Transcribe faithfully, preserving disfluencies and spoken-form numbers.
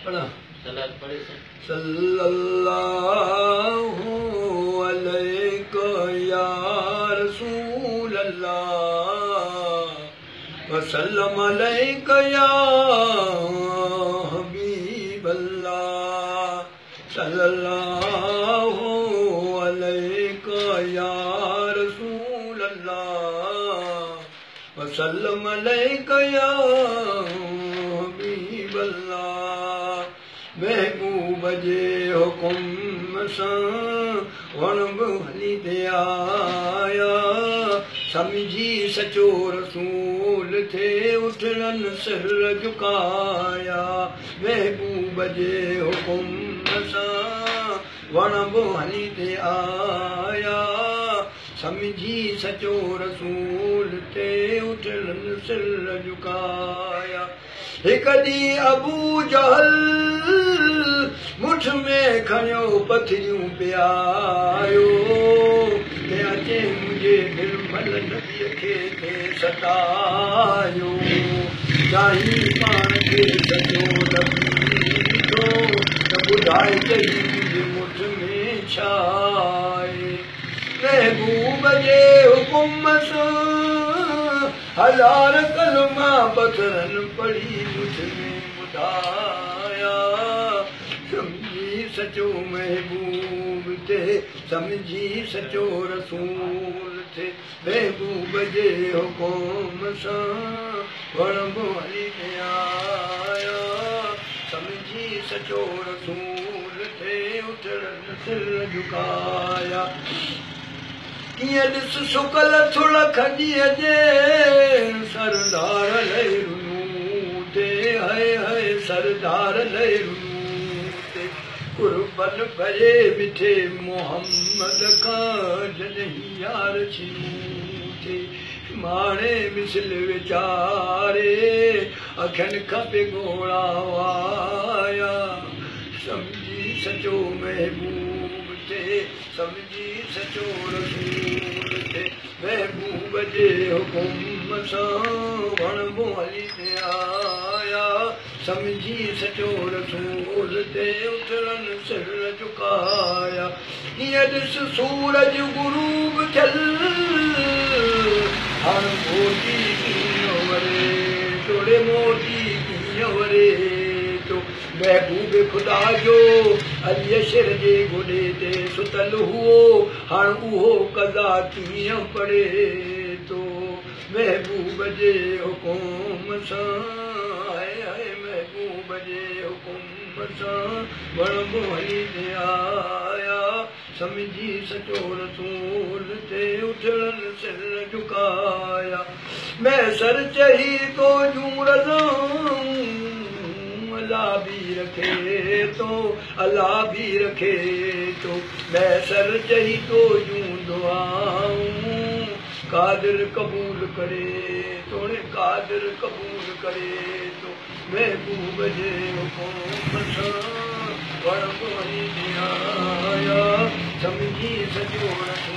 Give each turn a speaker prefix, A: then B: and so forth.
A: सल्लल्लाहु अलैका या रसूल अल्लाह वसल्लम अलैका या हबीब अल्लाह सल्लल्लाहु अलैका या रसूल अल्लाह वसल्लम अलैका या हबीब अल्लाह महबूब जे हुकुम सां वण हली दे आया समझी सचो रसूल थे उठड़न सिर झुकाया महबूब जे हुकुम सां वण हली दे आया समझी सचो रसूल थे उठड़न सिर झुकाया एक ॾींहुं अबू जहल मुठ में खणियो पथरियूं पियायो ते अचे मुंहिंजे निर्मल नबीअ खे ते सतायो चाही पाण खे सचो लॻो त ॿुधाए चई मुंहिंजे मुठ में छा आहे महबूब जे हुकुम सां हज़ार कलमा पथरन पढ़ी मुझ में ॿुधाया समझी सचो महबूब थे समझी सचो रसूल थे महबूब जे हुकुम सां वण हली आया समझी सचो रसूल थे उठड़न सिर झुकाया कीअं ॾिस सुकल थुड़ खॼीअ जे सरदार लहरूं ते हाय हाय सरदार लहरूं ते कुर्बन भरे मिठे मोहम्मद खां जॾहिं यार छिनूं थे माणे मिसल वीचारे अखियुनि खां पिघोड़ा वाया समझी सचो महबूब थे समझी सचो रसूल थे महबूब जे हुकुम सां वण हली आया समझी सचो रसूल थे उठड़न सिर झुकाया कीअं ॾिस सूरज गुरूब थियल हाणे मोती कीअं वरे तोड़े मोती कीअं वरे तो महबूब खुदा जो अलियशर जे गोॾे ते सुतल हुओ हाणे उहो कज़ा कीअं पढ़े तो महबूब जे हुकुम सां हाय हाय महबूब जे हुकुम सां वण हली आया समझी सचो रसूल थे उठड़न सिर झुकाया मैं सर चही तो जूं रज़ाऊं अल्लाह भी रखे तो अल्लाह भी रखे तो मैं सर चही तो यूं दुआऊं कादिर कबूल करे तोड़े कादिर कबूल करे तो महबूब जे हुकुम सां वण हली आया समझी सचो